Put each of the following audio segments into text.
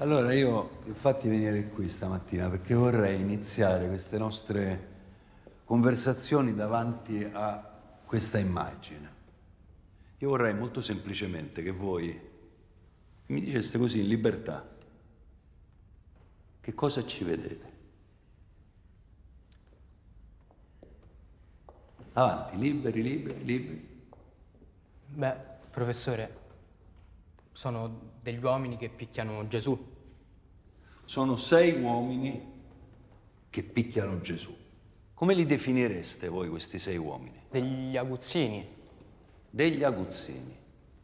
Allora io infatti venire qui stamattina perché vorrei iniziare queste nostre conversazioni davanti a questa immagine. Io vorrei molto semplicemente che voi mi diceste così in libertà che cosa ci vedete. Avanti, liberi, liberi, liberi. Beh, professore, sono degli uomini che picchiano Gesù. Sono 6 uomini che picchiano Gesù. Come li definireste voi questi 6 uomini? Degli aguzzini. Degli aguzzini.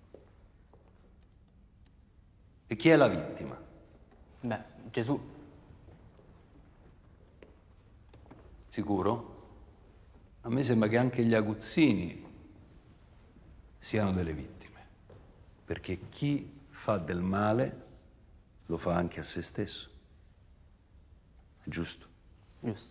E chi è la vittima? Beh, Gesù. Sicuro? A me sembra che anche gli aguzzini siano delle vittime, perché chi fa del male lo fa anche a se stesso. È giusto? Giusto.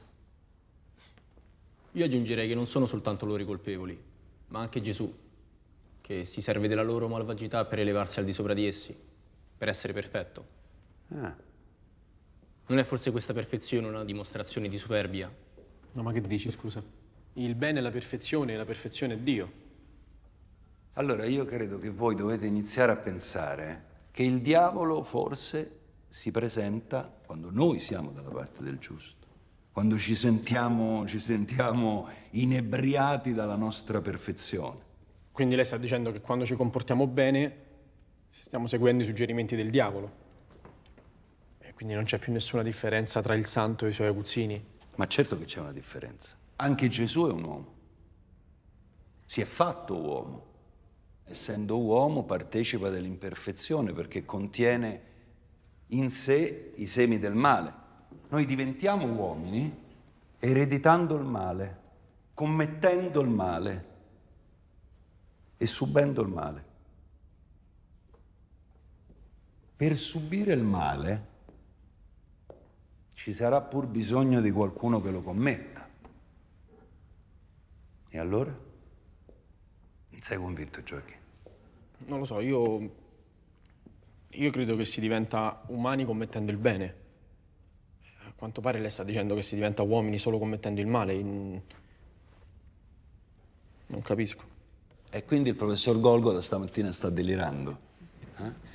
Io aggiungerei che non sono soltanto loro i colpevoli, ma anche Gesù, che si serve della loro malvagità per elevarsi al di sopra di essi, per essere perfetto. Ah. Non è forse questa perfezione una dimostrazione di superbia? No, ma che dici, scusa? Il bene è la perfezione è Dio. Allora io credo che voi dovete iniziare a pensare che il diavolo forse si presenta quando noi siamo dalla parte del giusto, quando ci sentiamo inebriati dalla nostra perfezione. Quindi lei sta dicendo che quando ci comportiamo bene stiamo seguendo i suggerimenti del diavolo. E quindi non c'è più nessuna differenza tra il santo e i suoi aguzzini. Ma certo che c'è una differenza. Anche Gesù è un uomo. Si è fatto uomo. Essendo uomo partecipa dell'imperfezione perché contiene in sé i semi del male. Noi diventiamo uomini ereditando il male, commettendo il male e subendo il male. Per subire il male ci sarà pur bisogno di qualcuno che lo commetta. E allora? Non sei convinto, Gioacchino? Non lo so, io credo che si diventa umani commettendo il bene. A quanto pare lei sta dicendo che si diventa uomini solo commettendo il male. Non capisco. E quindi il professor Golgota stamattina sta delirando?